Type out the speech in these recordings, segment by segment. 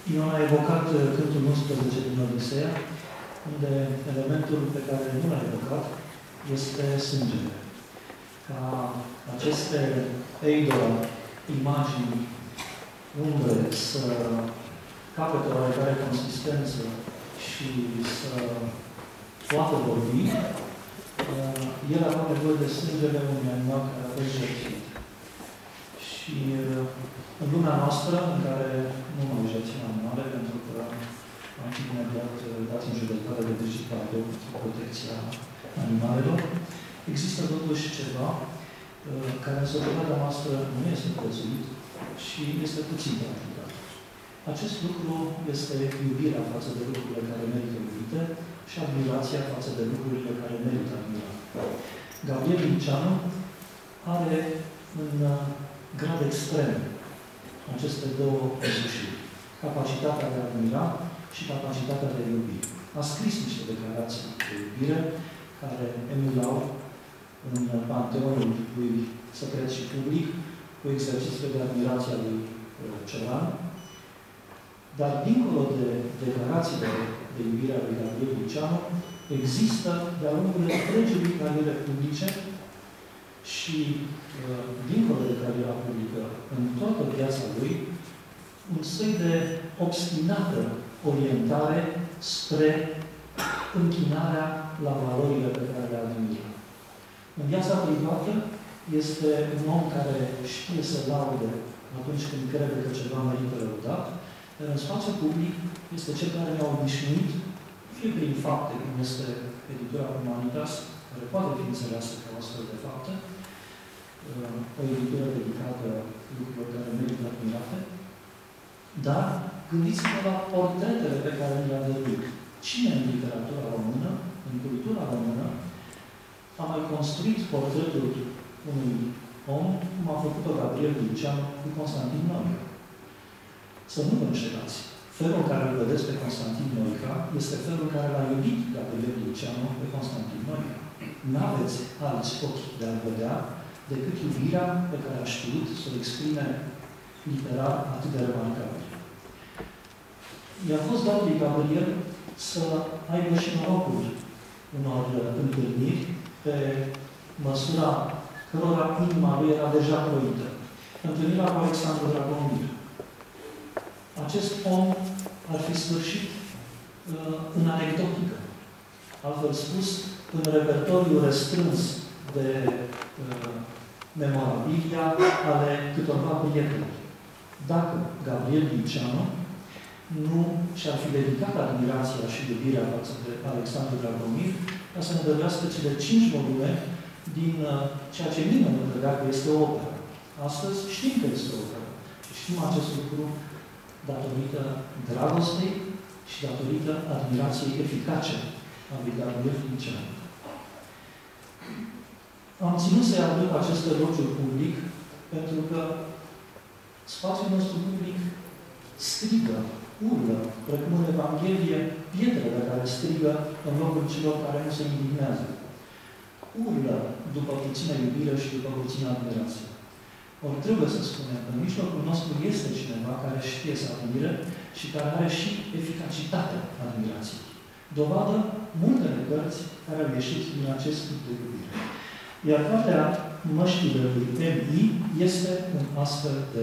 Ion a evocat cântul 11 din Odiseea, unde elementul pe care nu l-a evocat este sângele. Ca aceste eidole, imagini, umbre, să capete o oarecare consistență și să poată vorbi, el avea nevoie de sângele unui animal care a fost jertfit. Și în lumea noastră, în care nu mai jertfim animale, pentru că am fi imediat dați în judecată de digital de protecția animalelor, există totuși ceva care în societatea noastră nu este prețuit și este puțin practicat. Acest lucru este iubirea față de lucrurile care merită iubite și admirația față de lucrurile care merită admirate. Gabriel Liceanu are în grad extrem aceste două însușiri. Capacitatea de a admira și capacitatea de a iubi. A scris niște declarații de iubire care emulau în panteonul lui secret și public cu exercițiile de admirație a lui Cioran. Dar dincolo de declarațiile de iubire a lui Gabriel Liceanu, există de-a lungul întregii cariere publice și dincolo de cariera publică, în toată viața lui, un soi de obstinată orientare spre închinarea la valorile pe care le admiră. În viața privată este un om care știe să laude atunci când crede că ceva merită lăudat, dar în spațiu public este cel care ne-a obișnuit, fie prin fapte, cum este editura Humanitas, care poate fi înțeleasă ca o astfel de fapte, o editură dedicată lucrurilor care merită admirate, dar gândiți-vă la portretele pe care le-a dăruit. Cine în literatura română, în cultura română, a mai construit portretul unui om, cum a făcut-o Gabriel Liceanu cu Constantin Noica? Să nu vă înșelați. Felul în care îl vedeți pe Constantin Noica este felul în care l-a iubit Gabriel Liceanu pe Constantin Noica. N-aveți alți ochi de a vedea decât iubirea pe care a știut să o exprime literar atât de remarcabil. I-a fost dat lui Gabriel să aibă și norocul unor întâlniri pe măsura cărora inima lui era deja croită. Întâlnirea cu Alexandru Dragomir. Acest om ar fi sfârșit în anecdotică. Altfel spus, în repertoriul restrâns de memorabilia ale câtorva prieteni. Dacă Gabriel Liceanu nu și-ar fi dedicat admirația și iubirea față de Alexandru Dragomir, ca să ne dădească cele 5 volume din ceea ce nimeni nu credea că este o operă. Astăzi știm că este o operă. Și știm acest lucru datorită dragostei și datorită admirației eficace a lui Gabriel Liceanu. Am ținut să-i aduc aceste elogiuri public pentru că spațiul nostru public strigă, urlă, precum în Evanghelie, pietrele care strigă în locul celor care nu se indignează. Urlă după puțină iubire și după puțină admirație. Ori trebuie să spunem că în mijlocul nostru este cineva care știe să admire și care are și eficacitatea admirației. Dovadă multele cărți care au ieșit din acest tip de iubire. Iar cartea Măștile lui M.I. este un astfel de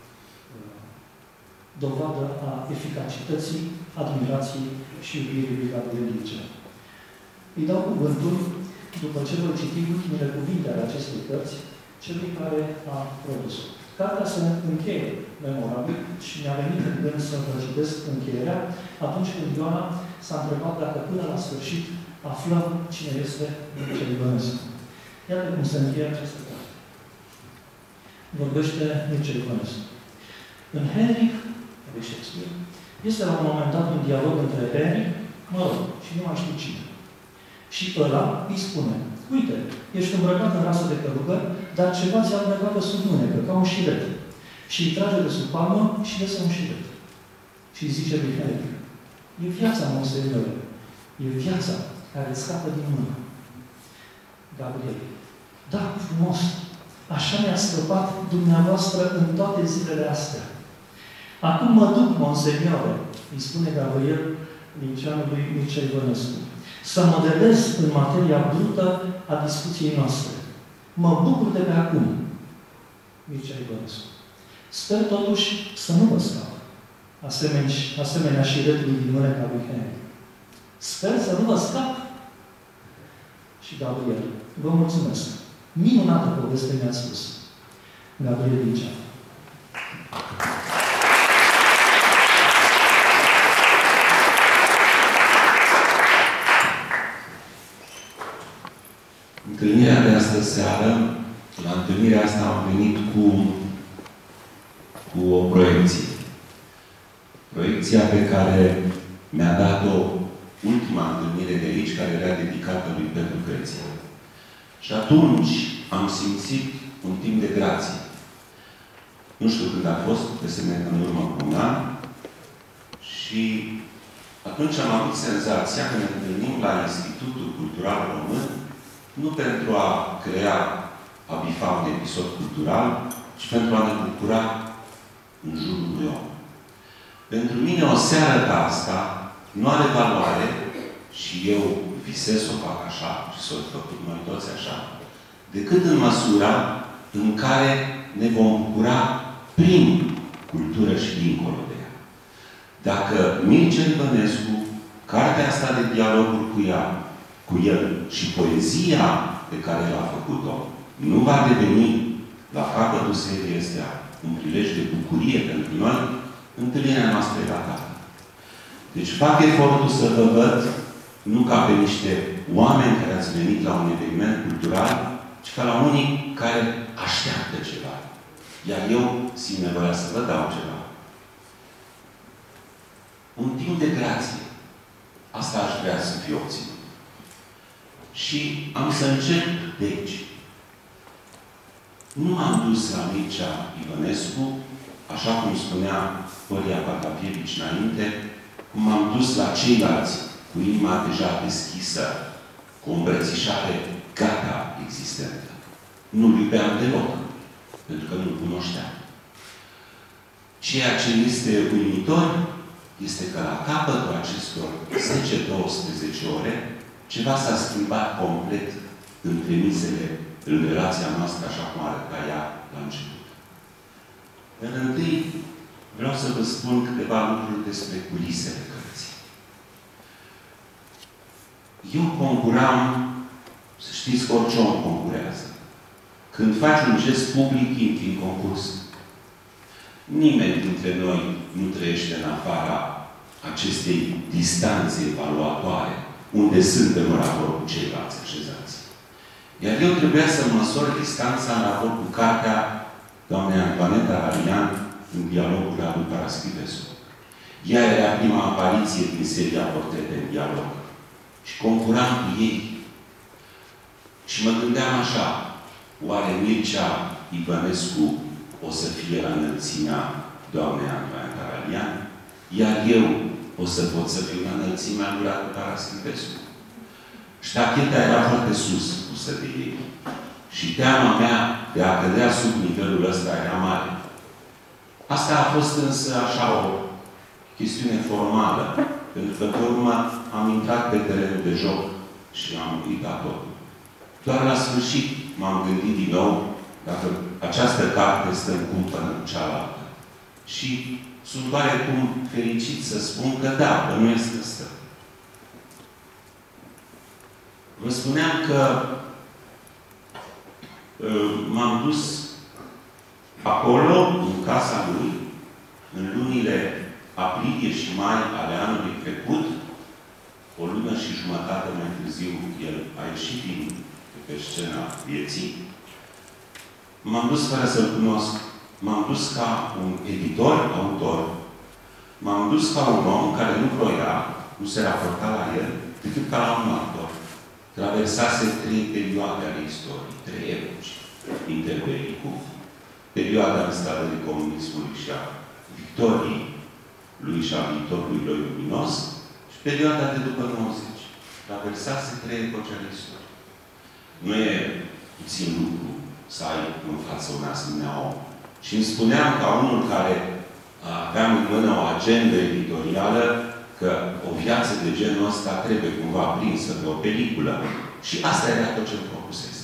dovadă a eficacității, admirației și iubirii lui Gabriel Liceanu. Îi dau cuvântul, după ce voi citi ultimele cuvinte ale acestei cărți, celui care a produs-o. Cartea se încheie memorabil și mi-a venit în gând să vă citesc încheierea atunci când Ioana s-a întrebat dacă până la sfârșit aflăm cine este Mircea Ionescu. Iată cum se încheie această carte. Vorbește Mircea Ionescu. În Henric, de Shakespeare, este la un moment dat un dialog între Henric, mă rog, și nu mai știu cine. Și ăla îi spune, uite, ești îmbrăcat în rasă de călugăr, dar ceva ți-a îmbrăcat pe sub mânecă, ca un șiret. Și îi trage de sub palmă și iese un șiret. Și îi zice lui Henric, e viața, monseigneur, e viața care îți scapă din mână. Gabriel, da, frumos, așa mi-a scăpat dumneavoastră în toate zilele astea. Acum mă duc, monseniore, îi spune Gabriel Liceanului Mircea Ivănescu, să modelez în materia brută a discuției noastre. Mă bucur de pe acum, Mircea Ivănescu. Sper totuși să nu vă scap, asemenea și retului din mâneca lui Henry. Sper să nu vă scap. Și Gabriel, vă mulțumesc. Minunată poveste mi-a spus. Gabriel Licean. Întâlnirea de astă seară, la întâlnirea asta am venit cu o proiecție. Proiecția pe care mi-a dat-o ultima întâlnire de aici, care era dedicată lui Petru Creția. Și atunci am simțit un timp de grație. Nu știu când a fost, în urmă cu un an. Și atunci am avut senzația că ne întâlnim la Institutul Cultural Român, nu pentru a crea, a bifa un episod cultural, ci pentru a ne bucura în jurul lui om. Pentru mine o seară ca asta nu are valoare, și eu visez să o fac așa, și să o făcut noi toți așa, decât în măsura în care ne vom bucura prin cultură și dincolo de ea. Dacă Mircea Ivănescu, cartea asta de dialoguri cu el și poezia pe care l-a făcut-o, nu va deveni la capătul serii astea un prilej de bucurie pentru noi, întâlnirea noastră e ratată. Deci fac efortul să vă văd nu ca pe niște oameni care ați venit la un eveniment cultural, ci ca la unii care așteaptă ceva. Iar eu simt nevoia să vă dau ceva. Un timp de grație. Asta aș vrea să fie obținut. Și am să încep de aici. Nu m-am dus la Mircea Ivănescu, așa cum spunea Horia Patapievici înainte, cum m-am dus la ceilalți cu inima deja deschisă, cu o îmbrățișare gata existentă. Nu-l iubeam deloc, pentru că nu-l cunoșteam. Ceea ce este uimitor este că la capătul acestor 10-12 ore, ceva s-a schimbat complet în premisele, în relația noastră, așa cum arăta ea la început. Dar întâi vreau să vă spun câteva lucruri despre culisele cărții. Eu concuram, să știți că orice om concurează. Când faci un gest public, intri în concurs. Nimeni dintre noi nu trăiește în afara acestei distanțe evaluatoare, unde suntem în raport cu ceilalți așezați. Iar eu trebuia să măsor distanța în raport cu cartea doamnei Antoaneta Ralian în dialogul lui Paraschivescu. Ea era prima apariție din seria Portrete în dialog. Și concuram cu ei. Și mă gândeam așa, oare Mircea Ivănescu o să fie la înălțimea doamnei Antoaneta Ralian? Iar eu o să pot să fiu la înălțimea lui Radu Paraschivescu? Ștacheta era foarte sus pusă de ei. Și teama mea de a cădea sub nivelul ăsta era mare. Asta a fost însă așa o chestiune formală. Pentru că, pe urmă, am intrat pe terenul de joc și am uitat tot. Doar la sfârșit m-am gândit din nou dacă această carte stă în cumpănă cu cealaltă. Și sunt oarecum fericit să spun că da, că nu este stă. Vă spuneam că m-am dus acolo, în casa lui, în lunile aprilie și mai ale anului trecut, o lună și jumătate mai târziu, el a ieșit pe scena vieții. M-am dus fără să-l cunosc. M-am dus ca un editor, autor. M-am dus ca un om care nu vroia, nu se raporta la el, decât ca la un actor. Traversase 3 perioade ale istoriei, 3 epoci. Interbelicul, perioada instaurării comunismului și a victoriei lui și a viitorului lui luminos și perioada de după 90. Traversase 3 epoci ale istoriei. Nu e puțin lucru să ai în față un asemenea om. Și îmi spuneam ca unul care aveam în mână o agendă editorială că o viață de genul ăsta trebuie cumva prinsă pe o peliculă. Și asta era tot ce îmi propusese.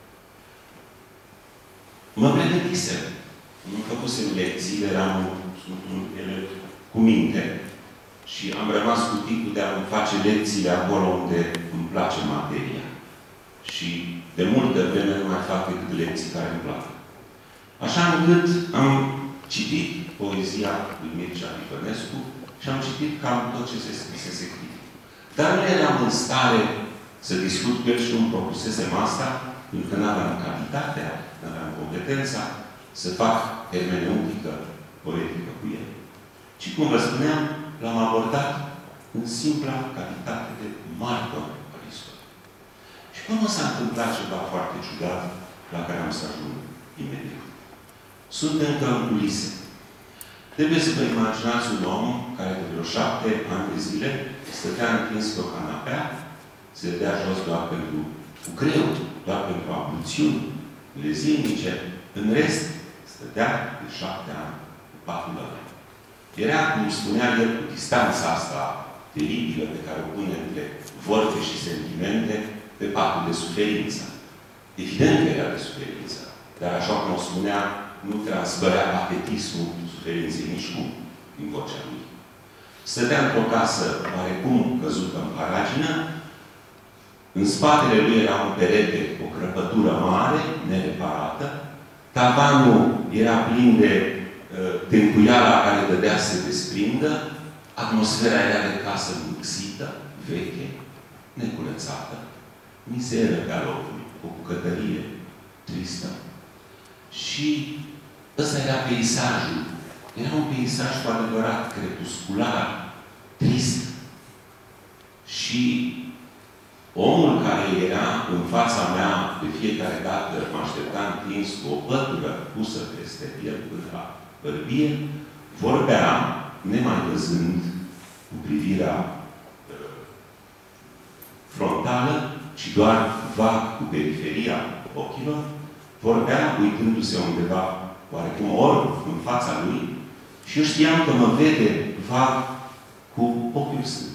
Mă pregătisem. Îmi făcusem lecțiile, eram cu minte. Și am rămas cu timpul de a-mi face lecțiile acolo unde îmi place materia. Și de multă vreme nu mai fac decât lecții care îmi plac. Așa încât am citit poezia lui Mircea Licănescu și am citit cam tot ce se scrisese critic. Dar nu eram în stare să discut cu el și nu-mi propusesem asta, pentru că n-aveam calitatea, n-aveam competența să fac hermeneutică poetică cu el. Și cum vă spuneam, l-am abordat în simpla calitate de martor al istoriei. Și până s-a întâmplat ceva foarte ciudat, la care am să ajung imediat. Sunt încă în culise. Trebuie să vă imaginați un om care de vreo 7 ani de zile stătea întins pe o canapea, se dea jos doar cu greu, doar pentru abluțiunile zilnice. În rest, stătea de 7 ani cu patul ăla. Era, cum spunea el, cu distanța asta teribilă pe care o pune între vorbe și sentimente pe patul de suferință. Evident că era de suferință, dar așa cum o spunea, nu transbărea patetismul suferinței nici cum din vocea lui. Stătea într-o casă oarecum căzută în paragină. În spatele lui era un perete, o crăpătură mare, nereparată. Tavanul era plin de tencuiala care dădea să se desprindă. Atmosfera era de casă muxită, veche, necurățată. Mizeră pe-a locului, o bucătărie tristă. Și ăsta era peisajul. Era un peisaj cu adevărat crepuscular, trist. Și omul care era în fața mea de fiecare dată, mă aștepta întins cu o pătură pusă peste el până la bărbie, vorbea, nemai văzând cu privirea frontală, ci doar vag cu periferia ochilor, vorbea uitându-se undeva, oarecum orb în fața lui, și eu știam că mă vede vag cu ochiul său.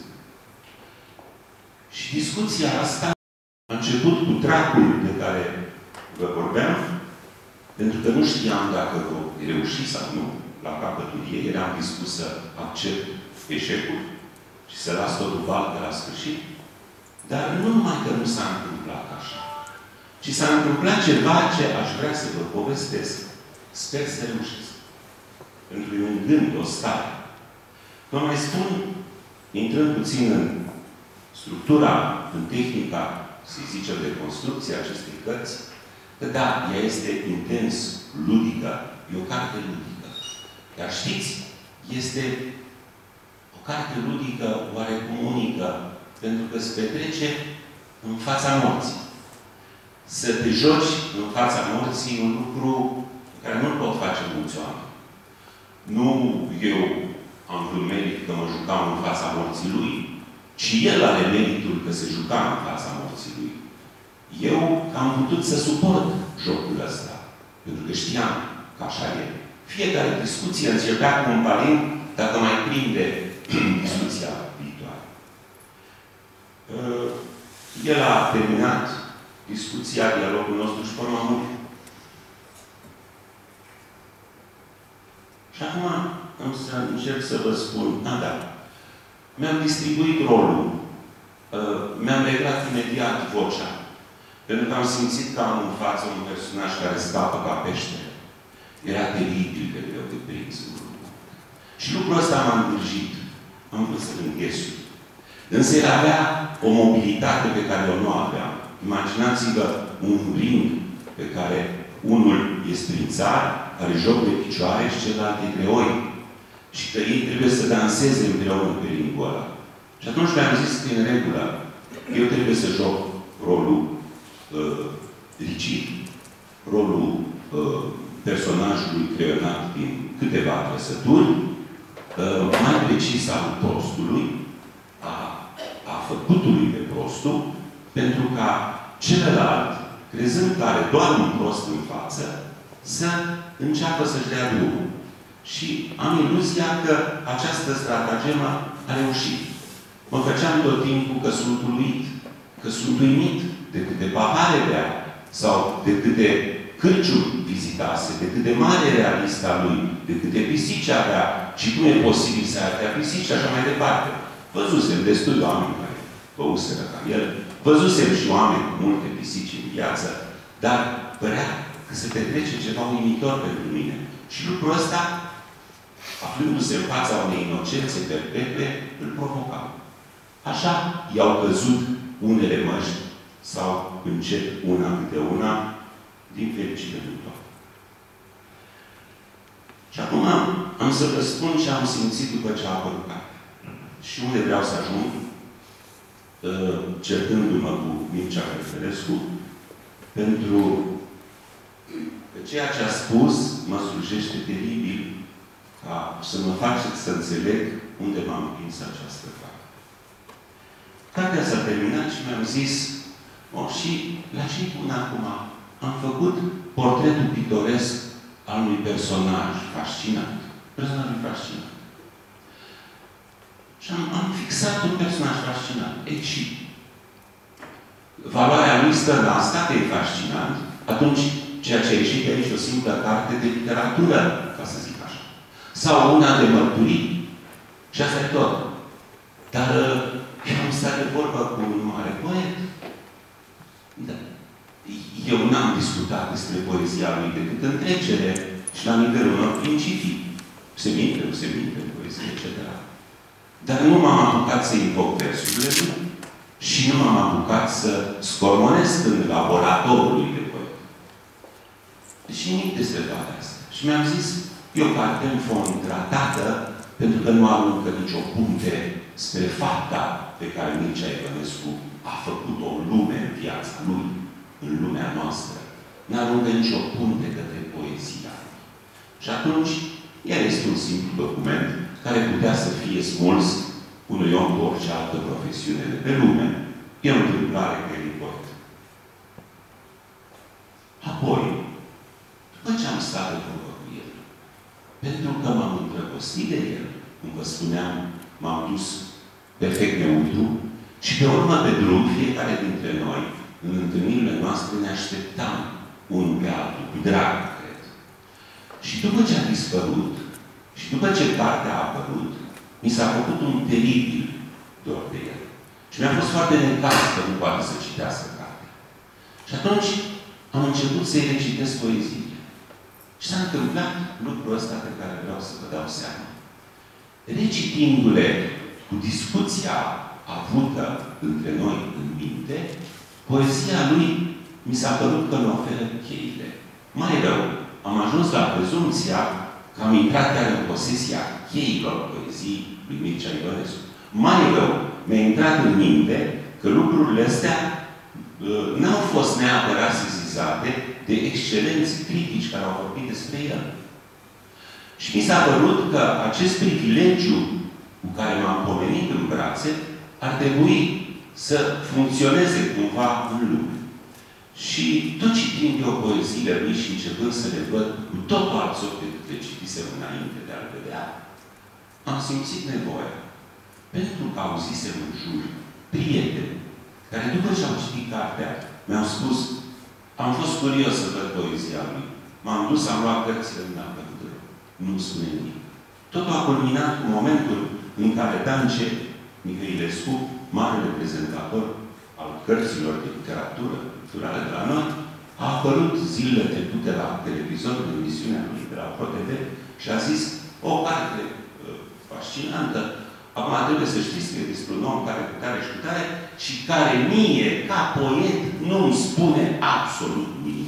Și discuția asta a început cu tracul de care vă vorbeam, pentru că nu știam dacă voi reuși sau nu la capătul ei. Eram dispus să accept eșecul și să las totul val de la sfârșit. Dar nu numai că nu s-a întâmplat așa, ci s-a întâmplat ceva ce aș vrea să vă povestesc. Sper să reușesc. Pentru că e un gând, o stare. Vă mai spun, intrând puțin în structura, în tehnica, să zicem, de construcție acestei cărți, că da, ea este intens ludică, e o carte ludică. Dar știți, este o carte ludică oarecum unică, pentru că se petrece în fața morții. Să te joci în fața morții un lucru pe care nu-l pot face mulți oameni. Nu eu am vrut merit că mă jucam în fața morții lui, ci el are meritul că se juca în fața morții lui. Eu am putut să suport jocul ăsta, pentru că știam că așa e. Fiecare discuție începea cu un palin, dacă mai prinde discuția viitoare. El a terminat discuția, dialogul nostru și până am murit. Și acum am să încerc să vă spun, da, mi-am distribuit rolul, mi-am reglat imediat vocea, pentru că am simțit că am în față un personaj care scapă ca peștele. Era teribil de greu de prins în lucru. Și lucrul ăsta m-a îngrijit. Am vrut să-l înghesui. Însă el avea o mobilitate pe care eu nu aveam. Imaginați-vă un ring pe care unul e sprințar, are joc de picioare și celălalt e greoi. Și că ei trebuie să danseze împreună pe ringul ăla. Și atunci mi-am zis că e în regulă. Eu trebuie să joc rolul rigid, rolul personajului creionat din câteva trăsături, mai precis al prostului, a făcutului de prostul, pentru ca celălalt, crezând că are doar un prost în față, să înceapă să-și dea drumul. Și am iluzia că această stratagemă a reușit. Mă făceam tot timpul că sunt uluit, că sunt uimit de câte pahare bea, sau de câte cârciuri vizitase, de cât de mare era lista lui, de câte pisici avea, și cum e posibil să avea pisici, așa mai departe. Văzusem destul de oameni care băuseră ca el, văzusem și oameni cu multe pisici în viață, dar părea că se petrece ceva uimitor pentru mine. Și lucrul ăsta, aflându-se în fața unei inocențe perpetue, îl provoca. Așa i-au căzut unele măști, sau încet una câte una, din fericire din toate. Și acum am să vă spun ce am simțit după ce a apărut cartea. Și unde vreau să ajung, certându-mă cu Mircea Cărțărescu, pentru că ceea ce a spus mă slujește teribil ca să mă faceți să înțeleg unde m-am împins această carte. Cartea s-a terminat și mi-am zis, și la ce pun acum? Am făcut portretul pitoresc al unui personaj fascinant. Personajul fascinant. Și am fixat un personaj fascinant. Și valoarea lui stă în asta, că e fascinant, atunci ceea ce a ieșit de aici o simplă carte de literatură, ca să zic așa. Sau una de mărturii. Și asta e tot. Dar eu am stat de vorbă cu un mare poet. Da. Eu n-am discutat despre poezia lui decât în trecere și la nivelul unor principii. Se minte, nu se minte, poezie, etc. Dar nu m-am apucat să invoc versurile lui și nu m-am apucat să scormonesc în laboratorul lui de poet. Deci nimic despre toate astea. Și mi-am zis, e o carte în fond tratată, pentru că nu aruncă nicio punte spre fapta pe care Mircea Ionescu a făcut-o lume în viața lui, în lumea noastră. Nu aruncă nicio punte către poezia. Și atunci, el este un simplu document care putea să fie smuls unui om cu orice altă profesiune de pe lume. E o întâmplare că e poet. Apoi, după ce am stat de vorbă cu el, pentru că m-am îndrăgostit de el, cum vă spuneam, m-am dus perfect neutru și pe urmă pe drum, fiecare dintre noi, în întâlnirile noastre, ne așteptam unul pe altul, cu drag, cred. Și după ce a dispărut, și după ce cartea a apărut, mi s-a făcut un teribil dor de el. Și mi-a fost foarte necaz că nu poate să citească cartea. Și atunci am început să-i recitesc poeziile. Și s-a întâmplat lucrul ăsta pe care vreau să vă dau seama. Recitindu-le cu discuția avută între noi în minte, poezia lui mi s-a părut că mi oferă cheile. Mai rău, am ajuns la prezumția că am intrat chiar în posesia cheilor poeziei lui Mircea Ionescu. Mai rău, mi-a intrat în minte că lucrurile astea n-au fost neapărat sesizate de excelenți critici care au vorbit despre el. Și mi s-a părut că acest privilegiu cu care m-am pomenit în brațe ar trebui să funcționeze cumva în lume. Și tot citind eu poeziile lui și începând să le văd cu totul alți ochi decât le citisem înainte de a-l vedea, am simțit nevoia. Pentru că auzisem în jur prieteni care după ce au citit cartea mi-au spus, am fost curios să văd poezia lui. M-am dus, am luat cărțile în apă. Nu spune nimic. Totul a culminat cu momentul în care Dance Mihailescu, mare reprezentator al cărților de literatură culturală de la noi, a apărut zilele trecute la televizor, în emisiunea lui de la ProTV, și a zis, o carte fascinantă, acum trebuie să știți că e despre un om care cu tare și cu tare, și care mie, ca poet, nu îmi spune absolut nimic.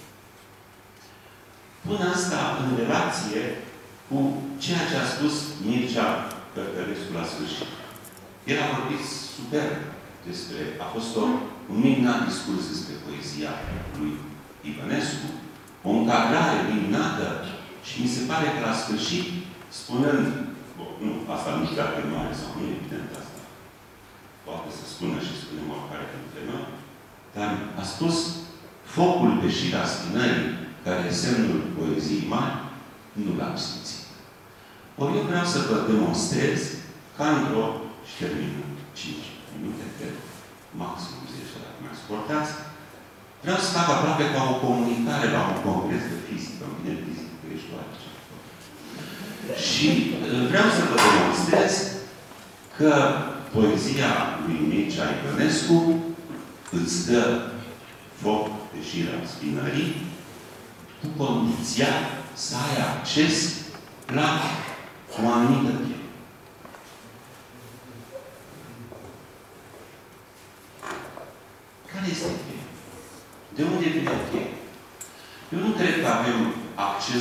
Pun asta în relație cu ceea ce a spus Mircea Cărțărescu la sfârșit. El a vorbit super despre, a fost un minunat discurs despre poezia lui Ionescu, o încadrare minunată și mi se pare că la sfârșit, spunând, nu, asta nu știu dacă e mare sau nu, evident asta, poate să spună și spunem oricare dintre noi, dar a spus, focul pe șira spinării, care e semnul poeziei mari, nu l-am simțit. Ori eu vreau să vă demonstrez ca într-o, și termin 5 minute, cred, maxim 10, dacă mai suportați, vreau să fac aproape ca o comunicare la un congres de fizică, în bine fizică, că ești oare ce. Și vreau să vă demonstrez că poezia lui Mircea Ionescu îți dă foc de șira spinării cu condiția să ai acces la o anumită piele. Care este cheia? De unde vine cheia? Eu nu cred că avem acces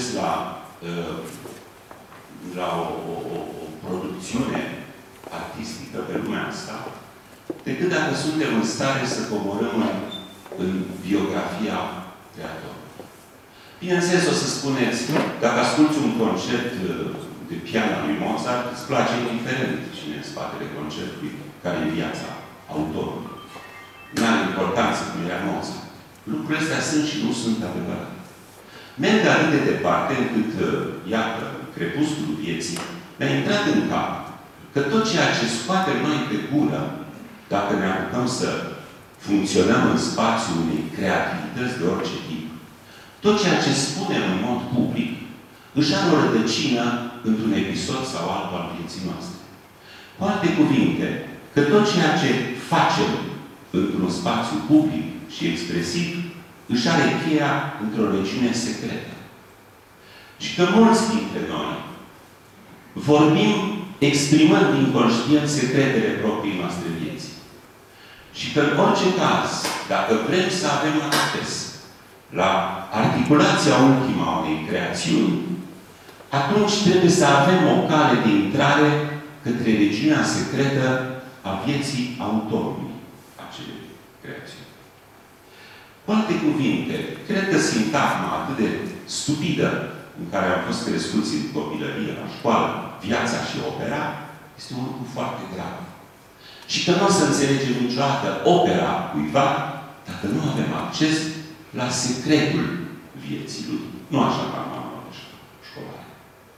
la o producțiune artistică pe lumea asta, decât dacă suntem în stare să coborâm în biografia creatorului. Bineînțeles, o să spuneți, dacă asculți un concert de pian al lui Mozart, îți place indiferent cine în spatele concertului, care e viața autorului. Nu are importanță cum era Mozart. Lucrurile astea sunt și nu sunt adevărate. Merg atât de departe încât, iată, crepusculul vieții, ne-a intrat în cap că tot ceea ce scoatem noi pe gură, dacă ne apucăm să funcționăm în spațiul unei creativități de orice tip, tot ceea ce spunem în mod public, își are o rădăcină într-un episod sau altul al vieții noastre. Cu alte cuvinte, că tot ceea ce facem într-un spațiu public și expresiv, își are cheia într-o regiune secretă. Și că mulți dintre noi vorbim exprimând inconștient secretele proprii noastre vieți. Și că în orice caz, dacă vrem să avem acces la articulația ultima a unei creațiuni, atunci trebuie să avem o cale de intrare către regiunea secretă a vieții autorului acelei creațiuni. Cu alte cuvinte, cred că sintagma atât de stupidă în care am fost crescuți în copilărie, la școală, viața și opera, este un lucru foarte grav. Și că nu o să înțelegem niciodată opera cuiva dacă nu avem acces la secretul vieții lui. Nu așa ca manuale școlare.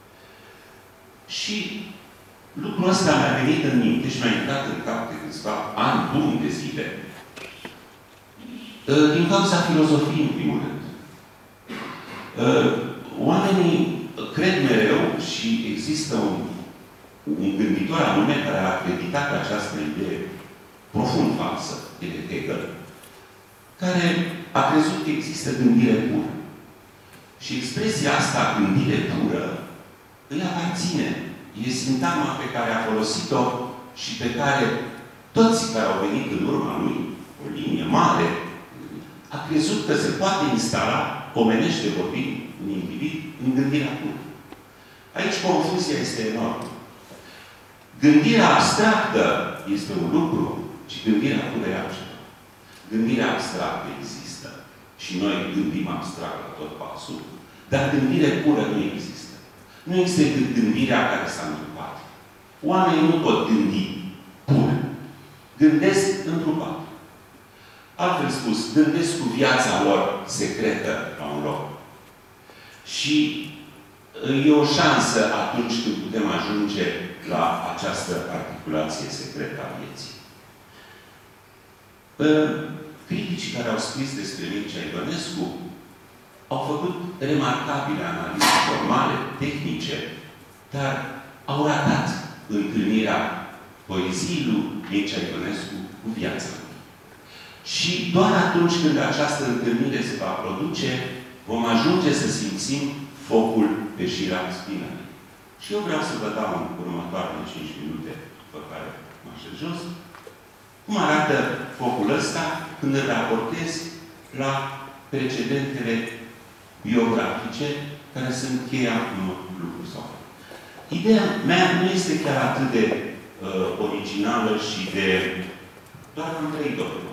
Și lucrul ăsta mi-a venit în minte și mi-a intrat în cap de câțiva ani buni de zile. Din cauza filozofiei, în primul rând. Oamenii cred mereu și există un gânditor anume care a acreditat această idee profund falsă de Hegel, care a crezut că există gândire pură. Și expresia asta, gândire pură, îi aparține. E sintagma pe care a folosit-o și pe care toți care au venit în urma lui, o linie mare, a crezut că se poate instala, omenește vorbind, un individ, în gândirea pură. Aici confuzia este enormă. Gândirea abstractă este un lucru și gândirea pură e altceva. Gândirea abstractă există și noi gândim abstract la tot pasul, dar gândire pură nu există. Nu există decât gândirea care s-a întrupat. Oamenii nu pot gândi pur. Gândesc întrupat. Altfel spus, gândesc cu viața lor secretă la un loc. Și e o șansă atunci când putem ajunge la această articulație secretă a vieții. Criticii care au scris despre Mircea Ionescu au făcut remarcabile analize formale, tehnice, dar au ratat întâlnirea poeziei lui Mircea Ionescu cu viața lui. Și doar atunci când această întâlnire se va produce, vom ajunge să simțim focul pe șira spinării. Și eu vreau să vă dau în următoarele 5 minute pe care mă așez jos, cum arată focul ăsta când îl raportez la precedentele biografice care sunt cheia unor lucruri sau altul. Ideea mea nu este chiar atât de originală și de... doar am trei două.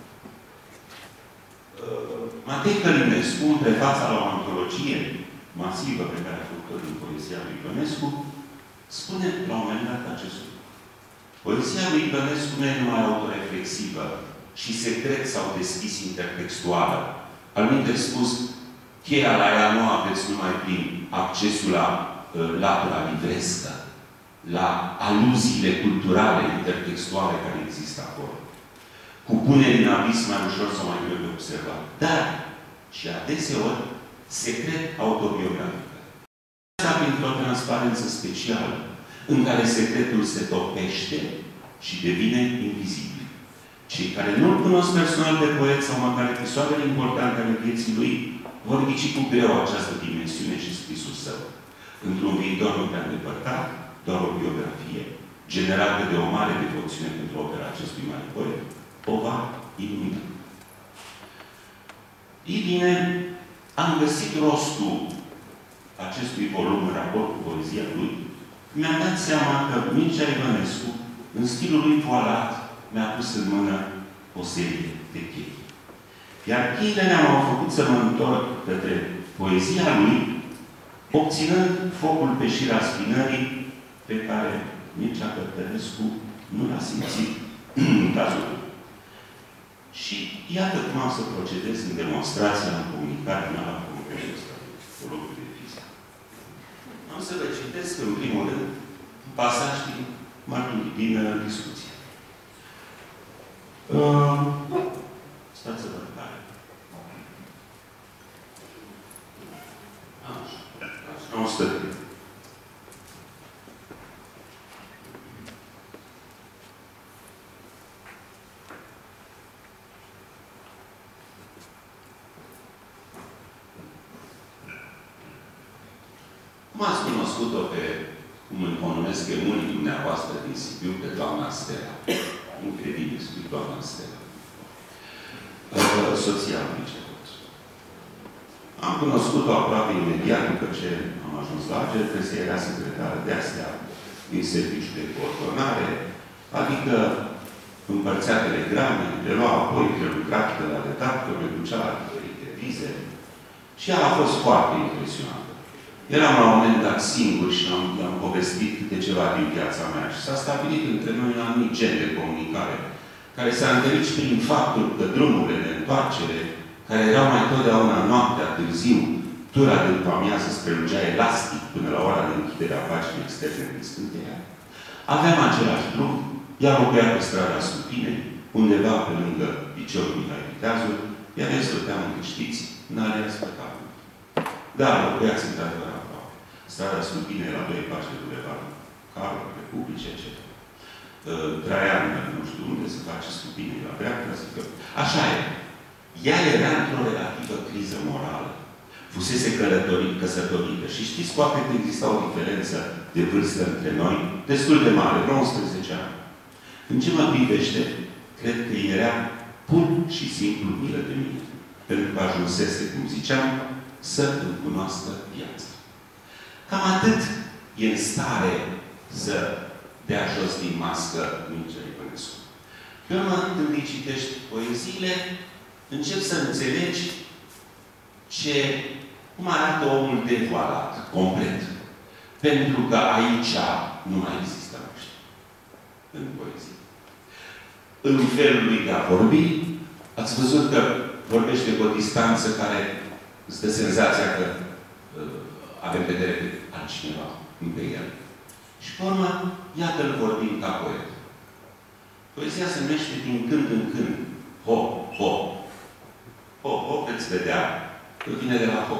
Matei Călinescu, în prefața la o antologie masivă pe care a făcut-o din poezia lui Ionescu, spune la un moment dat acest lucru. Poezia lui Ionescu nu e numai autoreflexivă și secret sau deschis intertextuală. Alminte spus, cheia la ea nu aveți numai prin accesul la latura livrescă, la aluziile culturale, intertextuale care există acolo. Cu puneri în avis mai ușor sau mai greu de observat. Dar și adeseori secret autobiografică. Asta printr-o transparență specială, în care secretul se topește și devine invizibil. Cei care nu-l cunosc personal pe poet sau măcar episoadele importante ale vieții lui, vor ghici cu greu această dimensiune și scrisul său. Într-un viitor nu prea îndepărtat, doar o biografie, generată de o mare devoțiune pentru opera acestui mare poet, o va ilumina. Ei bine, am găsit rostul acestui volum în raport cu poezia lui, mi-am dat seama că Mircea Ivănescu, în stilul lui voalat, mi-a pus în mână o serie de chei. Iar cheile ne-au făcut să mă întorc către poezia lui, obținând focul pe șira spinării pe care Mircea Cărtărescu nu l-a simțit în cazul lui. Și iată cum am să procedez în demonstrația, în comunicarea mea la congresul ăsta de psihologul de fizică. Am să vă citesc, în primul rând, un pasaj din discuție. Stați să vă care. Așa, 100. Cum ați cunoscut-o pe, cum o numesc pe mulți dumneavoastră din Sibiu, pe doamna Stella? Incredibil, spui doamna Stella. Soția lui început. Am cunoscut-o aproape imediat după ce am ajuns la Arger, că se era secretară de astea din serviciul de coordonare, adică împărțea telegrame, le lua apoi, prelucra de la redactor, le ducea la diferite vize și ea a fost foarte impresionată. Eram la un moment dat singur și am povestit câte ceva din viața mea și s-a stabilit între noi un anumit gen de comunicare, care s-a întâlnit prin faptul că drumurile de întoarcere, care erau mai totdeauna noaptea, târziu, tura de după amiază se prelungea elastic până la ora de închidere a paginii externe din Scânteia. Aveam același drum, ea locuia pe strada Stupinei, undeva pe lângă liceul Mihai Viteazul, iar eu stăteam, știți, în alea spectacolului. Dar locuiați într-adevăr aproape. Strada Stupinei la 2 pași de bulevard Carol, Republice, etc. Traian, nu știu unde se face Stupinei la dreapta, zic că așa e. Ea era într-o relativă criză morală. Fusese căsătorită. Și știți, poate că exista o diferență de vârstă între noi, destul de mare, vreo 11 ani. În ce mă privește, cred că era pur și simplu milă de mine. Pentru că ajunsese, cum ziceam, să îmi cunoască viața. Cam atât e în stare să dea jos din mască Mircea Ivănescu. Eu când îi citești poeziile, încep să înțelegi cum arată omul devoalat, complet. Pentru că aici nu mai există ăștia în poezie. În felul lui de a vorbi, ați văzut că vorbește cu o distanță care îți dă senzația că avem vedere pe altcineva, nu pe el. Și pe urmă, iată-l vorbind ca poet. Poezia se numește din când în când. Ho, ho. Ho, ho, veți vedea că vine de la ho.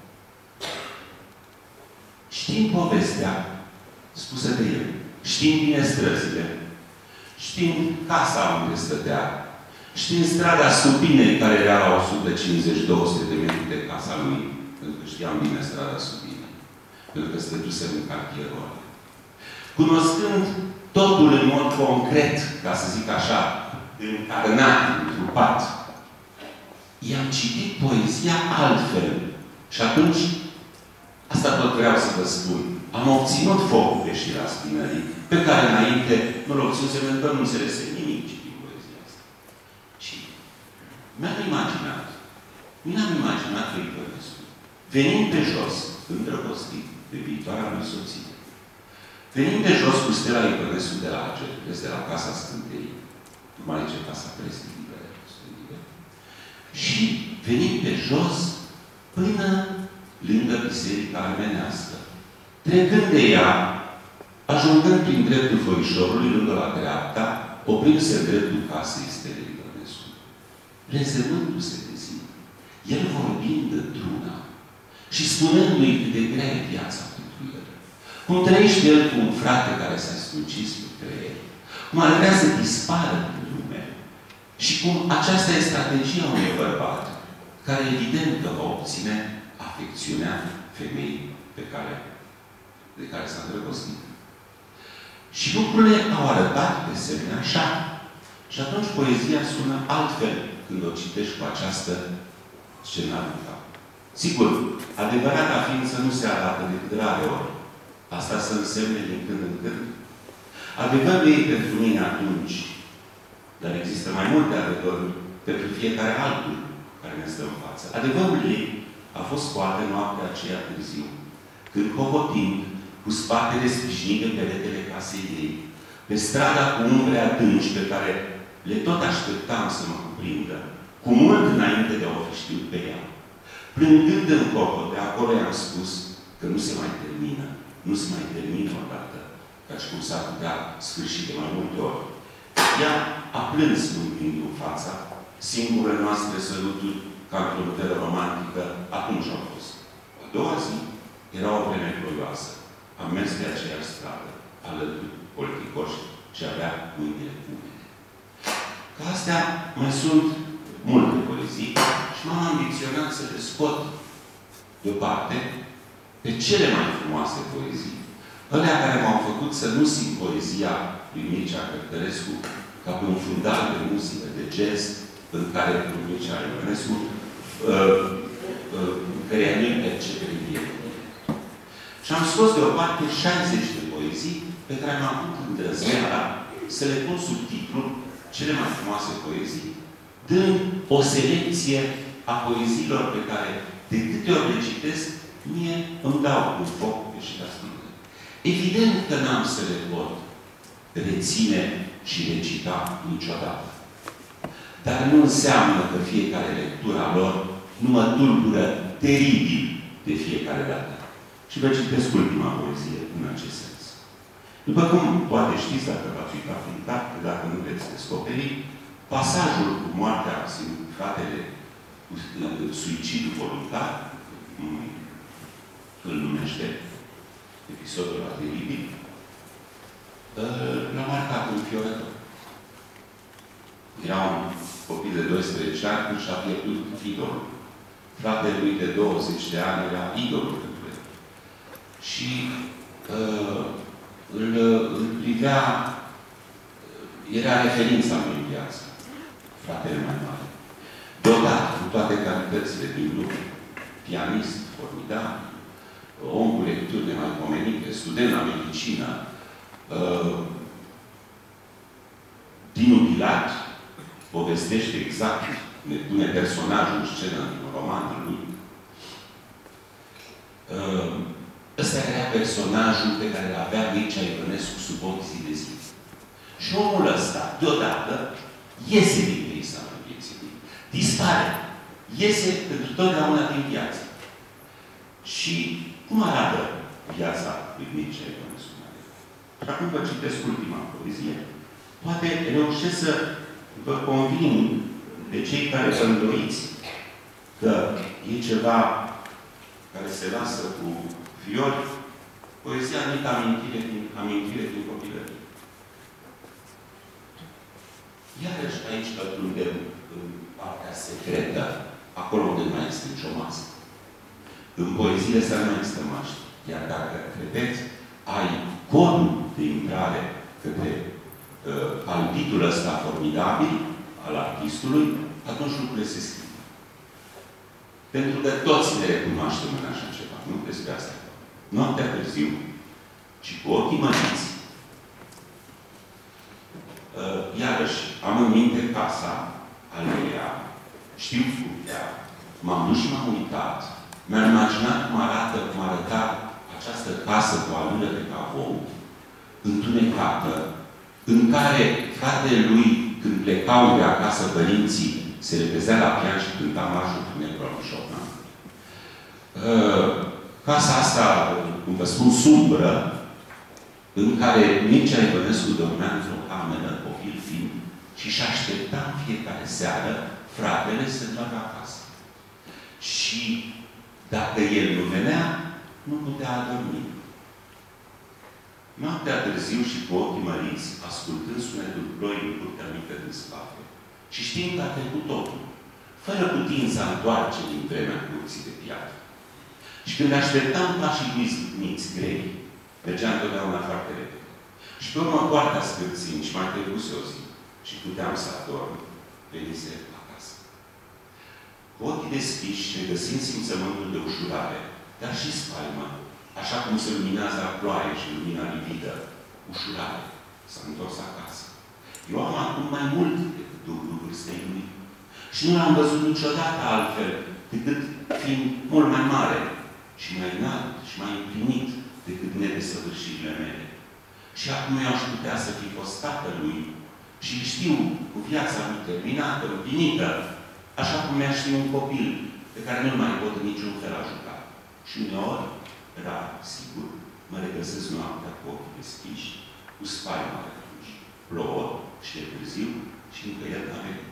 Știm povestea spusă de el. Știm bine străzile. Știm casa unde stătea. Știm strada Stupinei, care era la 150-200 de metri de casa lui. Pentru că știam bine strada Stupinei. Pentru că stătusem în cartierul ăla. Cunoscând totul în mod concret, ca să zic așa, încarnat, întrupat, i-am citit poezia altfel. Și atunci, asta tot vreau să vă spun, am obținut focul pe șira spinării, pe care înainte nu-l obținusem, pentru că nu înțelese nimic citind poezia asta. Și mi-am imaginat că Ivănescu, venind pe jos, îndrăgostit de viitoarea lui soție, venind de jos cu Stella Ivănescu de la Arger, de la Casa Scânteii, nu mai zice Casa Prestigivă, și venind pe jos până lângă biserica armenească, Trecând de ea, ajungând prin dreptul foișorului, lângă la dreapta, oprindu-se în dreptul casei Stelei Ionescu, rezervându-se de zi, el vorbind într-una și spunându-i cât de grea e viața pentru el. Cum trăiește el cu un frate care s-a struncis între el. Cum ar vrea să dispară din lume. Și cum aceasta e strategia unui bărbat care evident că va obține afecțiunea femeii de care s-a îndrăgostit. Și lucrurile au arătat de semne așa. Și atunci poezia sună altfel când o citești cu această scenarică. Sigur, adevărata ființă nu se arată decât rare ori. Asta să însemne din când în când. Adevărul ei pentru mine atunci, dar există mai multe adevăruri pentru fiecare altul care ne stă în față. Adevărul ei a fost poate noaptea aceea târziu, când cocotind, cu spatele sprijinit de peretele casei ei, pe strada cu umbre adânci pe care le tot așteptam să mă cuprindă, cu mult înainte de a o fi știut pe ea. Plângând în cocote, acolo i-am spus că nu se mai termină. Nu se mai termină odată, căci cum s-ar putea sfârși de mai multe ori. Ea a plâns mângâind în fața, singurele noastre săruturi, ca într-o novelă romantică, atunci au fost. A doua zi era o vreme ploioasă. Am mers pe aceeași stradă, alături politicoși și avea mâinile umede. Ca astea mai sunt multe poezii și m-am ambiționat să le scot deoparte pe cele mai frumoase poezii. Alea care m-au făcut să nu simt poezia lui Mircea Cărtărescu ca pe un fundal de muzică, de jazz, în care lui Mircea Ionescu căreia nu-i percepere vieții. Și am scos deoparte 60 de poezii pe care m-am putut îndrăzneala să le pun sub titlul cele mai frumoase poezii, dând o selecție a poeziilor pe care, de câte ori le citesc, mie îmi dau un foc pe și la spune. Evident că n-am să le pot reține și recita niciodată. Dar nu înseamnă că fiecare lectură a lor nu mă tulbură teribil de fiecare dată. Și vă citesc ultima poezie în acest sens. După cum poate știți, dacă v-ați uitat în carte, dacă nu veți descoperi, pasajul cu moartea fratele, cu suicidul voluntar, îl numește episodul ăla teribil, l-a marcat un fiorător. Era un copil de 12 ani când și-a pierdut idolul. Fratele lui de 20 de ani era idolul pentru el. Și îl privea, era referința lui în viață, fratele mai mare. Deodată, cu toate calitățile din lume, pianist formidabil, om cu lecturi nemaipomenite, student la medicină, Dinu Pilat povestește exact, ne pune personajul în scenă din romanul lui. Ăsta era personajul pe care îl avea Mircea Ionescu sub ochii de zi. Și omul ăsta, deodată, iese din peisajul vieții lui. Dispare. Iese pentru totdeauna din viață. Și cum arată viața lui Mircea Ionescu? Și acum vă citesc ultima poezie. Poate reușesc să vă conving de cei care vă îndoiți că e ceva care se lasă cu fiori, poezia mică amintire din copilărie. Iarăși aici pătrundem în partea secretă, acolo unde mai este nicio masă. În poeziile astea nu există maști. Iar dacă, vedeți, ai codul de intrare către palpitul ăsta formidabil al artistului, atunci lucrurile se schimbă. Pentru că toți ne recunoaștem în așa ceva. Nu despre asta. Noaptea târziu și cu ochii măriți. Iarăși, am în minte casa, aleea, știu curtea, m-am dus și m-am uitat. Mi-am imaginat cum arăta această casă cu alună de cavou, întunecată, în care fratele lui, când plecau de acasă părinții, se repezea la pian și cânta marșul Funebru al lui Chopin. casa asta, cum vă spun, sumbră, în care Mircea Ivănescu dormea într-o cameră, copil fiind, și își aștepta în fiecare seară fratele să meargă acasă. Și dacă el nu venea, nu putea adormi. Noaptea târziu și cu ochii măriți, ascultând sunetul ploii în curtea mică din spate, și știind că a trecut totul, fără putința întoarce din vremea curții de piatră. Și când așteptam pașii lui zbârniți, grei, mergea întotdeauna foarte repede. Și pe urmă poarta scârțind și mai trecuse o zi și puteam să adorm, venise acasă. Cu ochii deschiși, regăsind simțământul de ușurare, dar și spaimă, așa cum se luminează la ploaie și lumina lividă, ușurare, s-a întors acasă. Eu am acum mai mult decât dublul vârstei lui. Și nu l-am văzut niciodată altfel, decât fiind mult mai mare și mai înalt și mai împlinit decât nedesăvârșirile mele. Și acum eu aș putea să fi fost tatăl lui și îl știu cu viața lui terminată, împlinită, așa cum mi-aș ști un copil pe care nu-l mai pot în niciun fel ajuta. Și uneori, rar, sigur, mă regăsesc noaptea cu ochii deschiși, cu spaima atunci. Plouă și de târziu și încă el n-a venit.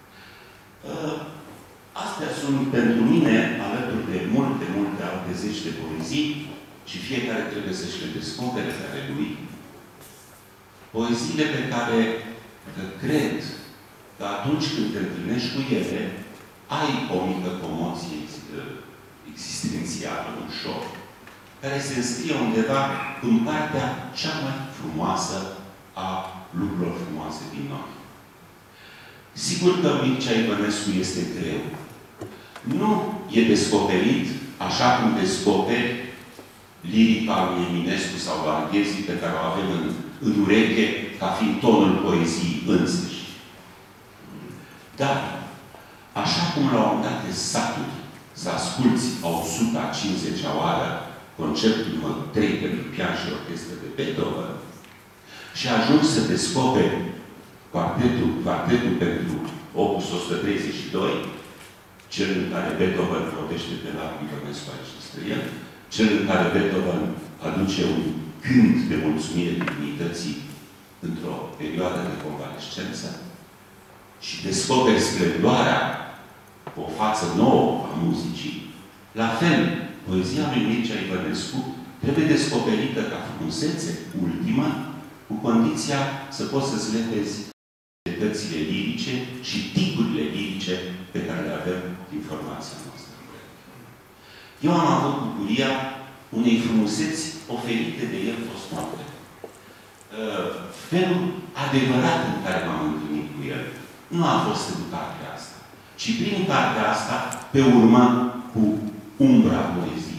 Astea sunt pentru mine, alături de multe alte zeci de poezii, și fiecare trebuie să-și le descopere pe ale lui, poeziile pe care cred că atunci când te întâlnești cu ele, ai o mică comoție existențială, un șoc, care se înscrie undeva în partea cea mai frumoasă a lucrurilor frumoase din noi. Sigur că Mircea Ivănescu este greu. Nu e descoperit așa cum descoperi lirica lui Eminescu sau Varghezi pe care o avem în ureche ca fiind tonul poeziei însuși. Dar, așa cum la un dat de saturi să asculți a 150-a oară concertul numărul 3 pentru pian și orchestră de Beethoven și ajungi să descoperi quartetul pentru opus 132, cel în care Beethoven vorbește de la Ivănescu aici despre el, cel în care Beethoven aduce un cânt de mulțumire divinității într-o perioadă de convalescență și descoperi splendoarea, o față nouă a muzicii. La fel, poezia lui Mircea Ivănescu trebuie descoperită ca frumusețe ultima, cu condiția să poți să-ți lepezi calitățile lirice și tipurile lirice pe care le avem din formația noastră. Eu am avut bucuria unei frumuseți oferite de el post-morte. Felul adevărat în care m-am întâlnit cu el nu a fost în cartea asta, ci prin cartea asta, pe urmă, cu umbra poeziei.